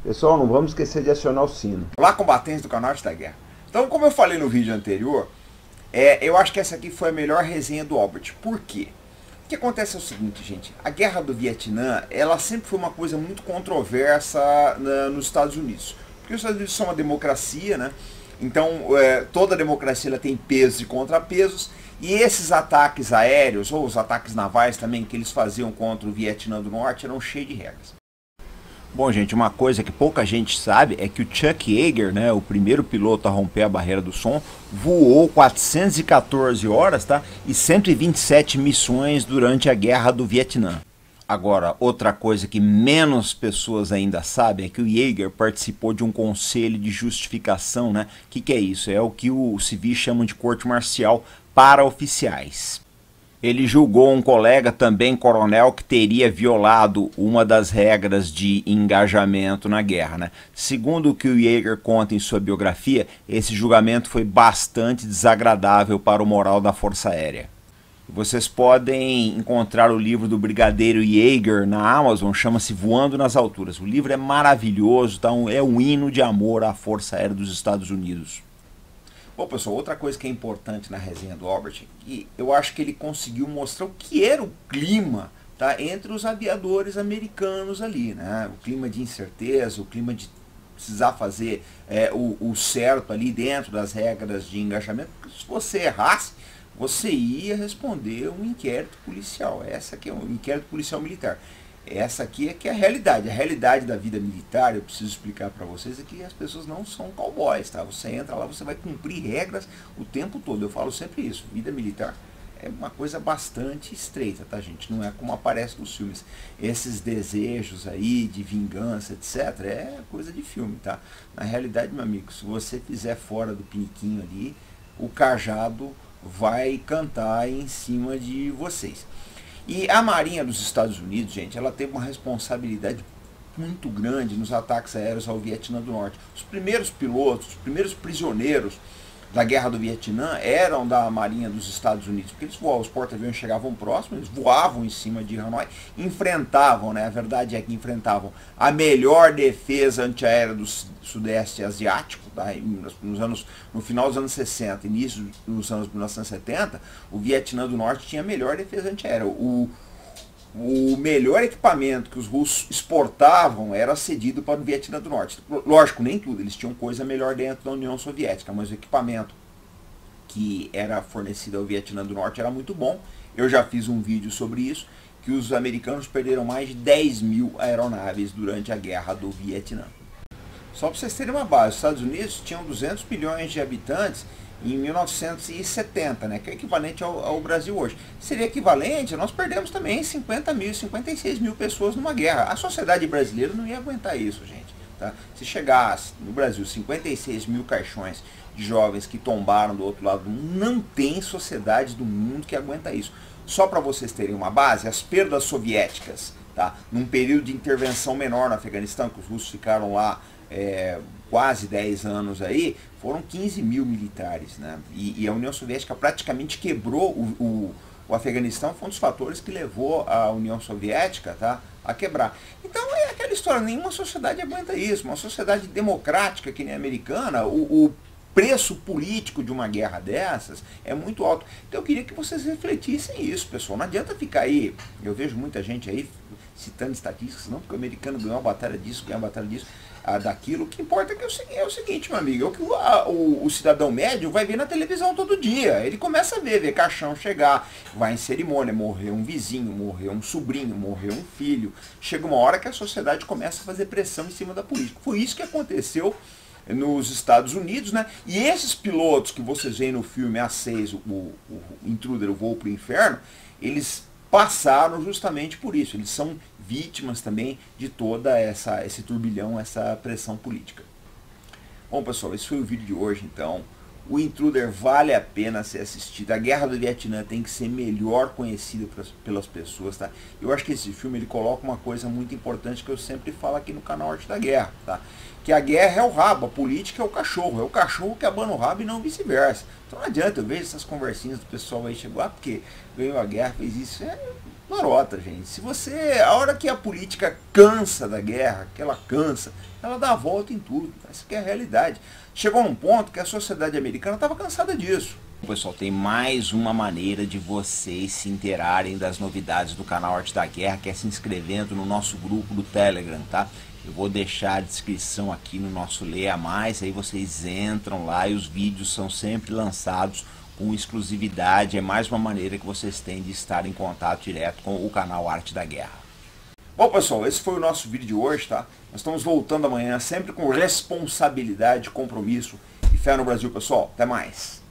Pessoal, não vamos esquecer de acionar o sino. Olá, combatentes do canal Arte da Guerra. Então, como eu falei no vídeo anterior, eu acho que essa aqui foi a melhor resenha do Albert. Por quê? O que acontece é o seguinte, gente. A Guerra do Vietnã, ela sempre foi uma coisa muito controversa nos Estados Unidos. Porque os Estados Unidos são uma democracia, né? Então, toda democracia ela tem pesos e contrapesos. E esses ataques aéreos, ou os ataques navais também, que eles faziam contra o Vietnã do Norte, eram cheios de regras. Bom, gente, uma coisa que pouca gente sabe é que o Chuck Yeager, né, o primeiro piloto a romper a barreira do som, voou 414 horas, tá? E 127 missões durante a Guerra do Vietnã. Agora, outra coisa que menos pessoas ainda sabem é que o Yeager participou de um conselho de justificação, né? O que é isso? É o que os civis chamam de corte marcial para oficiais. Ele julgou um colega, também coronel, que teria violado uma das regras de engajamento na guerra, né? Segundo o que o Yeager conta em sua biografia, esse julgamento foi bastante desagradável para o moral da Força Aérea. Vocês podem encontrar o livro do Brigadeiro Yeager na Amazon, chama-se Voando nas Alturas. O livro é maravilhoso, tá? É um hino de amor à Força Aérea dos Estados Unidos. Bom, pessoal, outra coisa que é importante na resenha do Albert, que eu acho que ele conseguiu mostrar o que era o clima, tá, entre os aviadores americanos ali, né? O clima de incerteza, o clima de precisar fazer o certo ali dentro das regras de engajamento, porque se você errasse, você ia responder um inquérito policial. Essa aqui é um inquérito policial militar. Essa aqui é que é a realidade. A realidade da vida militar, eu preciso explicar para vocês, é que as pessoas não são cowboys, tá? Você entra lá, você vai cumprir regras o tempo todo. Eu falo sempre isso. Vida militar é uma coisa bastante estreita, tá, gente? Não é como aparece nos filmes. Esses desejos aí de vingança, etc., é coisa de filme, tá? Na realidade, meu amigo, se você fizer fora do piniquinho ali, o cajado vai cantar em cima de vocês. E a Marinha dos Estados Unidos, gente, ela teve uma responsabilidade muito grande nos ataques aéreos ao Vietnã do Norte. Os primeiros pilotos, os primeiros prisioneiros da Guerra do Vietnã eram da Marinha dos Estados Unidos, porque eles voavam, os porta-aviões chegavam próximos, eles voavam em cima de Hanoi, enfrentavam, né, a verdade é que enfrentavam a melhor defesa antiaérea do Sudeste Asiático, tá, no final dos anos 60, início dos anos 1970, o Vietnã do Norte tinha a melhor defesa antiaérea. O melhor equipamento que os russos exportavam era cedido para o Vietnã do Norte. Lógico, nem tudo, eles tinham coisa melhor dentro da União Soviética, mas o equipamento que era fornecido ao Vietnã do Norte era muito bom. Eu já fiz um vídeo sobre isso, que os americanos perderam mais de 10 mil aeronaves durante a Guerra do Vietnã. Só para vocês terem uma base, os Estados Unidos tinham 200 milhões de habitantes em 1970, né, que é equivalente ao Brasil hoje. Seria equivalente, nós perdemos também 50 mil, 56 mil pessoas numa guerra. A sociedade brasileira não ia aguentar isso, gente. Tá? Se chegasse no Brasil 56 mil caixões de jovens que tombaram do outro lado do mundo, não tem sociedade do mundo que aguenta isso. Só para vocês terem uma base, as perdas soviéticas, tá, num período de intervenção menor no Afeganistão, que os russos ficaram lá quase 10 anos aí, foram 15 mil militares, né? E a União Soviética praticamente quebrou o Afeganistão, foi um dos fatores que levou a União Soviética, tá, a quebrar. Então é aquela história, nenhuma sociedade aguenta isso. Uma sociedade democrática que nem a americana, o preço político de uma guerra dessas é muito alto. Então eu queria que vocês refletissem isso, pessoal. Não adianta ficar aí, eu vejo muita gente aí citando estatísticas, não, porque o americano ganhou a batalha disso, ganhou a batalha disso, daquilo. O que importa é o seguinte, meu amigo, é o que o cidadão médio vai ver na televisão todo dia. Ele começa a ver caixão chegar, vai em cerimônia, morreu um vizinho, morreu um sobrinho, morreu um filho. Chega uma hora que a sociedade começa a fazer pressão em cima da política. Foi isso que aconteceu nos Estados Unidos, né? E esses pilotos que vocês veem no filme A6, o Intruder, o Voo para o Inferno, eles passaram justamente por isso. Eles são vítimas também de toda esse turbilhão, essa pressão política. Bom, pessoal, esse foi o vídeo de hoje, então. O Intruder vale a pena ser assistido. A Guerra do Vietnã tem que ser melhor conhecida pelas pessoas, tá? Eu acho que esse filme ele coloca uma coisa muito importante que eu sempre falo aqui no canal Arte da Guerra, tá? que a guerra é o rabo, a política é o cachorro que abana o rabo e não vice-versa. Então não adianta, eu vejo essas conversinhas do pessoal aí, chegou, porque ganhou a guerra, fez isso, é lorota, gente. Se você, a hora que a política cansa da guerra, que ela cansa, ela dá a volta em tudo, essa que é a realidade. Chegou num ponto que a sociedade americana estava cansada disso. Pessoal, tem mais uma maneira de vocês se interarem das novidades do canal Arte da Guerra, que é se inscrevendo no nosso grupo do Telegram, tá? Eu vou deixar a descrição aqui no nosso Leia Mais, aí vocês entram lá e os vídeos são sempre lançados com exclusividade. É mais uma maneira que vocês têm de estar em contato direto com o canal Arte da Guerra. Bom, pessoal, esse foi o nosso vídeo de hoje, tá? Nós estamos voltando amanhã, sempre com responsabilidade, compromisso e fé no Brasil, pessoal. Até mais!